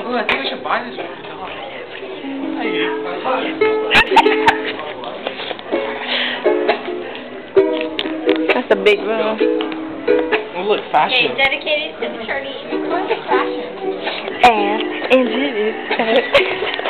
I think we should buy this one. That's a big room. Oh, look, fashion. Okay, dedicated to the Charlie. Fashion. And it is.